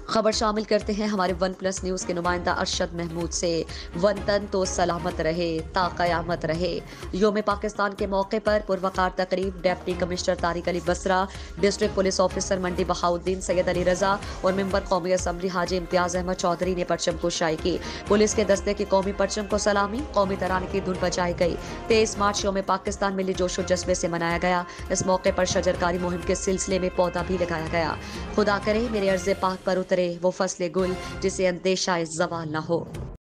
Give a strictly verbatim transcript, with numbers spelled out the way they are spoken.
खबर शामिल करते हैं हमारे वन प्लस न्यूज के नुमाइंदा अरशद महमूद से। वतन तो सलामत रहे ता कयामत रहे। योम पाकिस्तान के मौके पर पुरवकार तकरीब deputy commissioner Tariq Ali Basra, district police officer Mandi Bahauddin Syed Ali Raza और मेंबर कौमी असम्बली हाजी इम्तियाज अहमद चौधरी ने परचम कुशाई की। पुलिस के दस्ते की कौमी परचम को सलामी, कौमी तराने की धुन बजाई गई। तेईस मार्च योम पाकिस्तान मिली जोशो जज्बे से मनाया गया। इस मौके पर शजरकारी मुहिम के सिलसिले में पौधा भी लगाया गया। खुदा करे मेरे अर्ज़े पाक पर उतरे वो फसले गुल जिसे अंदेशा ज़वाल न हो।